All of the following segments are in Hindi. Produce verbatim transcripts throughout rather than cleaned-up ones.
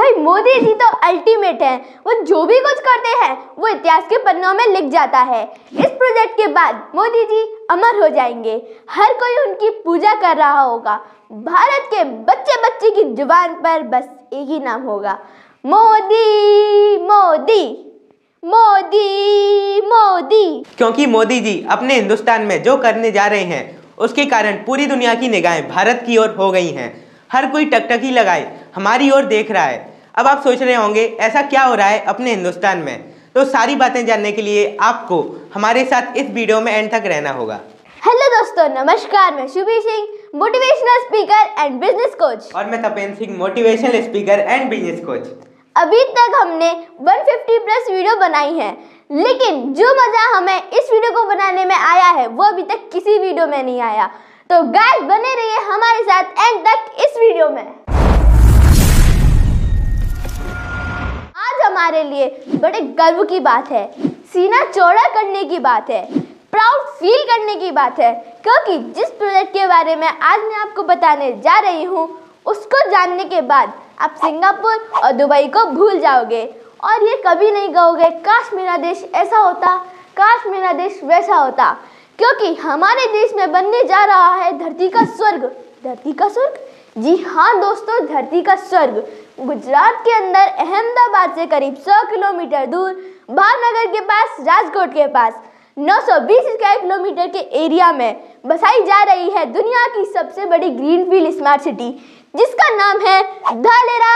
भाई मोदी जी तो अल्टीमेट हैं। वो जो भी कुछ करते हैं वो इतिहास के पन्नों में लिख जाता है। इस प्रोजेक्ट के बाद मोदी जी अमर हो जाएंगे। हर कोई उनकी पूजा कर रहा होगा। भारत के बच्चे बच्चे की जुबान पर बस एक ही नाम होगा, मोदी मोदी मोदी मोदी। क्योंकि मोदी जी अपने हिंदुस्तान में जो करने जा रहे हैं उसके कारण पूरी दुनिया की निगाहें भारत की ओर हो गई हैं। हर कोई टकटकी लगाए हमारी ओर देख रहा है। अब आप सोच रहे होंगे ऐसा क्या हो रहा है अपने हिंदुस्तान में, तो सारी बातें जानने के लिए आपको हमारे साथ इस वीडियो में एंड तक रहना होगा। हेलो दोस्तों, नमस्कार। मैं Shubhi Singh, motivational speaker and business coach. और मैं Tapen Singh, motivational speaker and business coach. अभी तक हमने एक सौ पचास प्लस वीडियो बनाई है, लेकिन जो मजा हमें इस वीडियो को बनाने में आया है वो अभी तक किसी वीडियो में नहीं आया। तो गाइस बने रहिए हमारे साथ एंड तक इस वीडियो में। आज हमारे लिए बड़े गर्व की बात है, सीना चौड़ा करने की बात है, प्राउड फील करने की बात है, क्योंकि जिस प्रोजेक्ट के बारे में आज मैं आपको बताने जा रही हूँ उसको जानने के बाद आप सिंगापुर और दुबई को भूल जाओगे और ये कभी नहीं कहोगे काश मेरा देश ऐसा होता, काश मेरा देश वैसा होता। क्योंकि हमारे देश में बनने जा रहा है धरती का स्वर्ग। धरती का स्वर्ग? जी हाँ दोस्तों, धरती का स्वर्ग। गुजरात के अंदर अहमदाबाद से करीब सौ किलोमीटर दूर, भावनगर के पास, राजकोट के पास नौ सौ बीस स्क्वायर किलोमीटर के एरिया में बसाई जा रही है दुनिया की सबसे बड़ी ग्रीनफील्ड स्मार्ट सिटी, जिसका नाम है धलेरा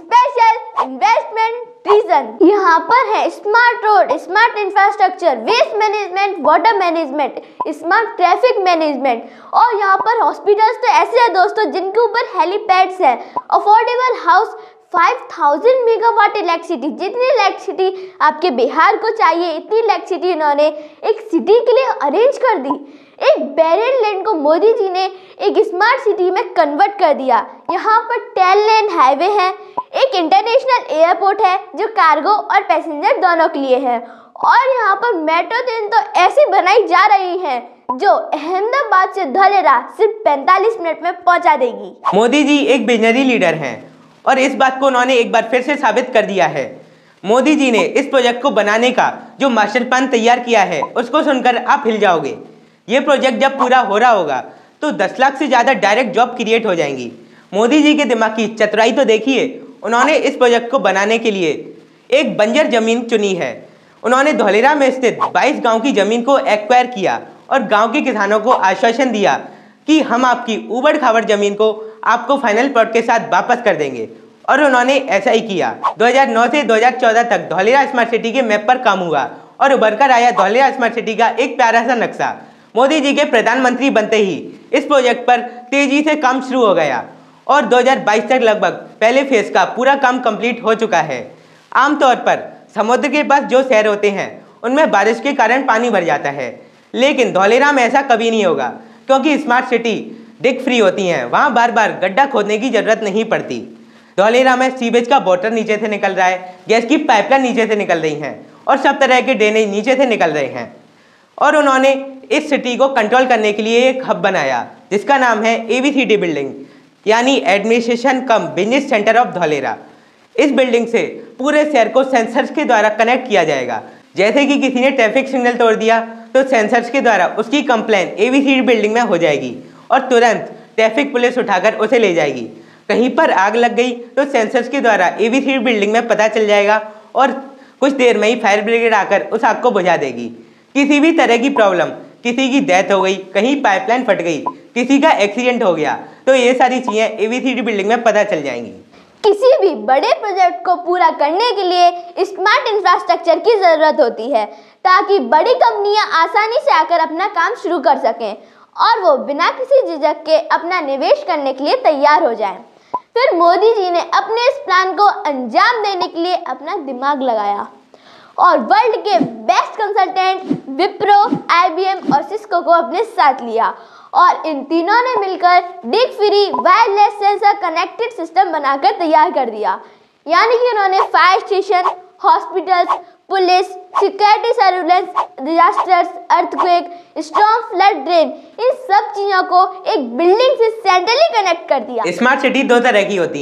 स्पेशल इन्वेस्टमेंट रीजन। यहाँ पर है smart road, smart infrastructure, waste management, water management, smart traffic management, और यहाँ पर हॉस्पिटल्स तो ऐसे हैं दोस्तों जिनके ऊपर हेलीपैड्स हैं। अफोर्डेबल हाउस, पाँच हज़ार मेगावाट इलेक्ट्रिसिटी, जितनी इलेक्ट्रिसिटी आपके बिहार को चाहिए इतनी इलेक्ट्रिसिटी इन्होंने एक सिटी के लिए अरेंज कर दी। एक बैरियर लैंड को मोदी जी ने एक स्मार्ट सिटी में कन्वर्ट कर दिया। यहाँ पर टेन लेन हाईवे है, एक इंटरनेशनल एयरपोर्ट है जो कार्गो और पैसेंजर दोनों के लिए है, और यहाँ पर मेट्रो ट्रेन तो ऐसी बनाई जा रही है जो अहमदाबाद से धलेरा सिर्फ पैंतालीस मिनट में पहुँचा देगी। मोदी जी एक विजनरी लीडर हैं और इस बात को उन्होंने एक बार फिर से साबित कर दिया है। मोदी जी ने इस प्रोजेक्ट को बनाने का जो मास्टर प्लान तैयार किया है उसको सुनकर आप हिल जाओगे। ये प्रोजेक्ट जब पूरा हो रहा होगा तो दस लाख से ज़्यादा डायरेक्ट जॉब क्रिएट हो जाएंगी। मोदी जी के दिमाग की चतुराई तो देखिए, उन्होंने इस प्रोजेक्ट को बनाने के लिए एक बंजर जमीन चुनी है। उन्होंने धलेरा में स्थित बाईस गाँव की ज़मीन को एक्वायर किया और गाँव के किसानों को आश्वासन दिया कि हम आपकी उबड़ खाबड़ ज़मीन को आपको फाइनल प्लॉट के साथ वापस कर देंगे, और उन्होंने ऐसा ही किया। दो हज़ार नौ से दो हज़ार चौदह तक धलेरा स्मार्ट सिटी के मैप पर काम हुआ और उभर कर आया धलेरा स्मार्ट सिटी का एक प्यारा सा नक्शा। मोदी जी के प्रधानमंत्री बनते ही इस प्रोजेक्ट पर तेजी से काम शुरू हो गया और दो हज़ार बाईस तक लगभग पहले फेज का पूरा काम कंप्लीट हो चुका है। आमतौर पर समुद्र के पास जो शहर होते हैं उनमें बारिश के कारण पानी भर जाता है, लेकिन धलेरा में ऐसा कभी नहीं होगा क्योंकि स्मार्ट सिटी डिग फ्री होती हैं। वहाँ बार बार गड्ढा खोदने की जरूरत नहीं पड़ती। धलेरा में सीवेज का वाटर नीचे से निकल रहा है, गैस की पाइपलाइन नीचे से निकल रही हैं और सब तरह के ड्रेनेज नीचे से निकल रहे हैं। और उन्होंने इस सिटी को कंट्रोल करने के लिए एक हब बनाया जिसका नाम है A B C D building, यानी administration cum business centre of Dholera. इस बिल्डिंग से पूरे शहर को सेंसर्स के द्वारा कनेक्ट किया जाएगा। जैसे कि किसी ने ट्रैफिक सिग्नल तोड़ दिया तो सेंसर्स के द्वारा उसकी complain A B C D building में हो जाएगी और तुरंत ट्रैफिक पुलिस उठाकर उसे ले जाएगी। कहीं पर आग लग गई तो सेंसर्स के द्वारा A B C D building में पता चल जाएगा और कुछ देर में ही फायर ब्रिगेड आकर उस आग को बुझा देगी। किसी भी तरह की प्रॉब्लम, किसी की डेथ हो गई, कहीं पाइपलाइन फट गई, किसी का एक्सीडेंट हो गया, तो ये सारी चीज़ें A B C D building में पता चल जाएंगी। किसी भी बड़े प्रोजेक्ट को पूरा करने के लिए स्मार्ट इंफ्रास्ट्रक्चर की ज़रूरत होती है ताकि बड़ी कंपनियां आसानी से आकर अपना काम शुरू कर सकें और वो बिना किसी झिझक के अपना निवेश करने के लिए तैयार हो जाएं। फिर मोदी जी ने अपने इस प्लान को अंजाम देने के लिए अपना दिमाग लगाया और वर्ल्ड के best consultant Wipro, I B M और सिस्को को अपने साथ लिया और इन तीनों ने मिलकर डिग free wireless sensor connected system बनाकर तैयार कर दिया। यानी कि उन्होंने fire station, hospitals, police, security surveillance, disasters, earthquake, storm, flood drain, इन सब चीजों को एक बिल्डिंग से सेंट्रली कनेक्ट कर दिया। स्मार्ट सिटी दो तरह की होती हैं,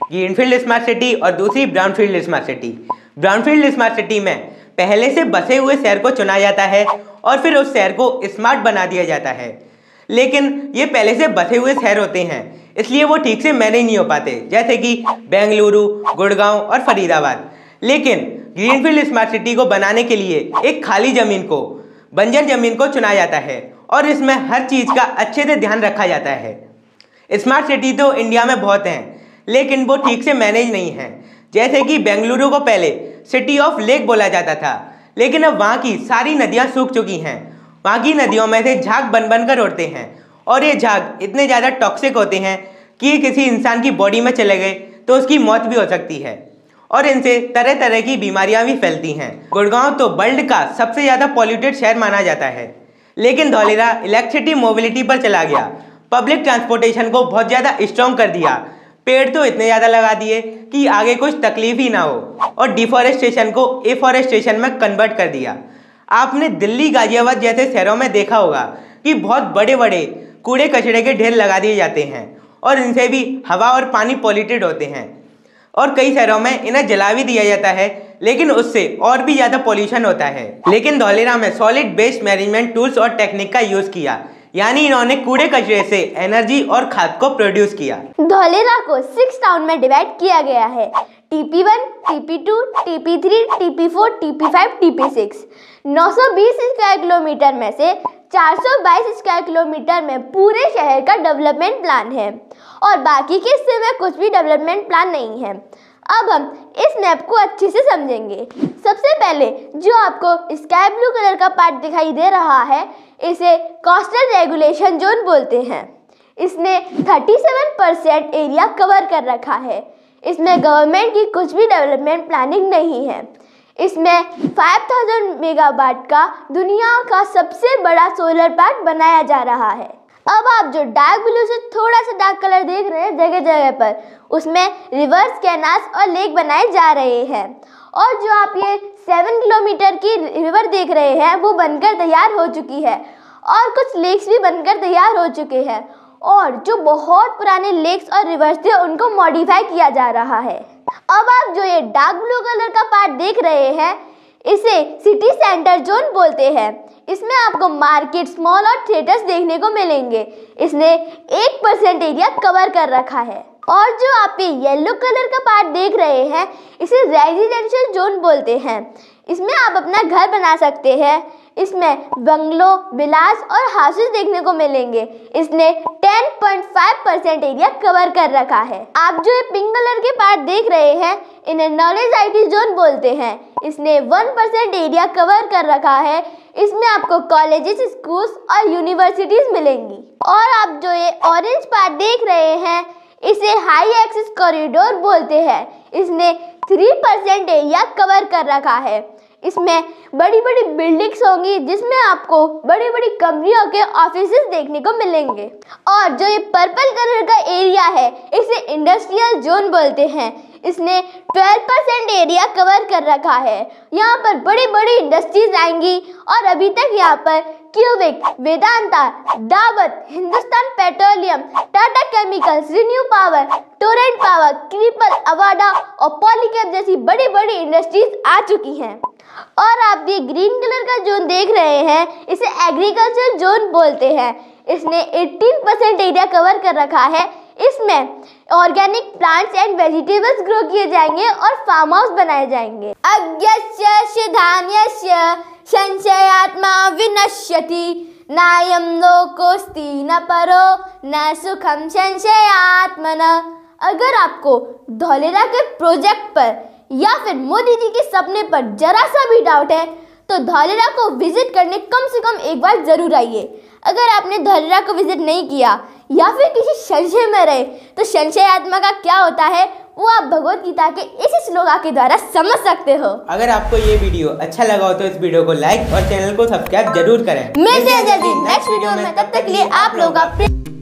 ग्रीनफील्ड स्मार्ट सिटी और दूसरी brownfield smart city. Brownfield smart city में पहले से बसे हुए शहर को चुना जाता है और फिर उस शहर को स्मार्ट बना दिया जाता है। लेकिन ये पहले से बसे हुए शहर होते हैं, इसलिए वो ठीक से मैनेज नहीं हो पाते, जैसे कि बेंगलुरु, गुड़गांव और फरीदाबाद। लेकिन ग्रीनफील्ड स्मार्ट सिटी को बनाने के लिए एक खाली ज़मीन को, बंजर ज़मीन को चुना जाता है और इसमें हर चीज़ का अच्छे से ध्यान रखा जाता है। स्मार्ट सिटी तो इंडिया में बहुत हैं, लेकिन वो ठीक से मैनेज नहीं है। जैसे कि बेंगलुरु को पहले सिटी ऑफ लेक बोला जाता था, लेकिन अब वहाँ की सारी नदियाँ सूख चुकी हैं। वहाँ की नदियों में से झाग बन बन कर उड़ते हैं और ये झाग इतने ज़्यादा टॉक्सिक होते हैं कि किसी इंसान की बॉडी में चले गए तो उसकी मौत भी हो सकती है और इनसे तरह तरह की बीमारियां भी फैलती हैं। गुड़गांव तो वर्ल्ड का सबसे ज़्यादा पॉल्यूटेड शहर माना जाता है, लेकिन धौलेरा इलेक्ट्रिसिटी मोबिलिटी पर चला गया, पब्लिक ट्रांसपोर्टेशन को बहुत ज़्यादा स्ट्रॉन्ग कर दिया, पेड़ तो इतने ज़्यादा लगा दिए कि आगे कुछ तकलीफ ही ना हो और डिफॉरेस्टेशन को एफॉरेस्टेशन में कन्वर्ट कर दिया। आपने दिल्ली, गाजियाबाद जैसे शहरों में देखा होगा कि बहुत बड़े बड़े कूड़े कचरे के ढेर लगा दिए जाते हैं और इनसे भी हवा और पानी पॉल्यूटेड होते हैं और कई शहरों में इन्हें जला भी दिया जाता है, लेकिन उससे और भी ज़्यादा पॉल्यूशन होता है। लेकिन धौलेरा में सॉलिड वेस्ट मैनेजमेंट टूल्स और टेक्निक का यूज़ किया, यानी इन्होंने कूड़े कचरे से एनर्जी और खाद को प्रोड्यूस किया। धौलेरा को सिक्स टाउन में डिवाइड किया गया है, T P one, T P two, T P three, T P four, T P five, T P six. नौ सौ बीस स्क्वायर किलोमीटर में से चार सौ बाईस स्क्वायर किलोमीटर में पूरे शहर का डेवलपमेंट प्लान है और बाकी के हिस्से में कुछ भी डेवलपमेंट प्लान नहीं है। अब हम इस मैप को अच्छे से समझेंगे। सबसे पहले जो आपको स्काई ब्लू कलर का पार्ट दिखाई दे रहा है, इसे कोस्टल रेगुलेशन जोन बोलते हैं। इसने सैंतीस परसेंट एरिया कवर कर रखा है। इसमें गवर्नमेंट की कुछ भी डेवलपमेंट प्लानिंग नहीं है। इसमें पाँच हज़ार मेगावाट का दुनिया का सबसे बड़ा सोलर पार्क बनाया जा रहा है। अब आप जो डार्क ब्लू से थोड़ा सा डार्क कलर देख रहे हैं जगह जगह पर, उसमें रिवर्स, कैनाल्स और लेक बनाए जा रहे हैं। और जो आप ये सेवन किलोमीटर की रिवर देख रहे हैं वो बनकर तैयार हो चुकी है और कुछ लेक्स भी बनकर तैयार हो चुके हैं और जो बहुत पुराने लेक्स और रिवर्स थे उनको मॉडिफाई किया जा रहा है। अब आप जो ये डार्क ब्लू कलर का पार्ट देख रहे हैं, इसे सिटी सेंटर जोन बोलते हैं। इसमें आपको मार्केट, मॉल और थिएटर्स देखने को मिलेंगे। इसने एक परसेंट एरिया कवर कर रखा है। और जो आप ये येलो कलर का पार्ट देख रहे हैं, इसे रेजिडेंशियल जोन बोलते हैं। इसमें आप अपना घर बना सकते हैं। इसमें बंगलो, विलास और हाउसेस देखने को मिलेंगे। इसने ten point five percent area cover कर रखा है। आप जो ये पिंक कलर के पार्ट देख रहे हैं, इन्हें नॉलेज आई टी जोन बोलते हैं। इसने वन परसेंट एरिया कवर कर रखा है। इसमें आपको कॉलेजेस, स्कूल्स और यूनिवर्सिटीज मिलेंगी। और आप जो ये ऑरेंज पार्ट देख रहे हैं, इसे हाई एक्सेस कॉरिडोर बोलते हैं। इसने थ्री परसेंट एरिया कवर कर रखा है। इसमें बड़ी बड़ी बिल्डिंग्स होंगी जिसमें आपको बड़ी बड़ी कंपनियों के ऑफिसेज देखने को मिलेंगे। और जो ये पर्पल कलर का एरिया है, इसे इंडस्ट्रियल जोन बोलते हैं। इसने ट्वेल्व परसेंट एरिया कवर कर रखा है। यहाँ पर बड़ी बड़ी इंडस्ट्रीज आएंगी और अभी तक यहाँ पर Cubic, Vedanta, Dabur, Hindustan petroleum, Tata chemicals, ReNew power, Torrent power, क्रिपल, अवाडा और पॉलीकैब जैसी बड़ी बड़ी इंडस्ट्रीज आ चुकी हैं। और आप ये ग्रीन कलर का जोन देख रहे हैं, इसे एग्रीकल्चर जोन बोलते हैं। इसने अठारह परसेंट एरिया कवर कर रखा है। इसमें organic plants and vegetables grow किए जाएंगे और फार्म हाउस बनाए जाएंगे। अज्ञस्य शिधान्यस्य संशयात्मा विनश्यति, नायं लोकोस्ति न परो न सुखम संशयात्मना। अगर आपको धौलेरा के प्रोजेक्ट पर या फिर मोदी जी के सपने पर जरा सा भी डाउट है तो धौलेरा को विजिट करने कम से कम एक बार जरूर आइए। अगर आपने धौलेरा को विजिट नहीं किया या फिर किसी संशय में रहे तो संशय आत्मा का क्या होता है वो आप भगवत गीता के इस श्लोका के द्वारा समझ सकते हो। अगर आपको ये वीडियो अच्छा लगा हो तो इस वीडियो को लाइक और चैनल को सब्सक्राइब जरूर करें। मिलते हैं जल्दी नेक्स्ट वीडियो में, तब तक के लिए आप लोग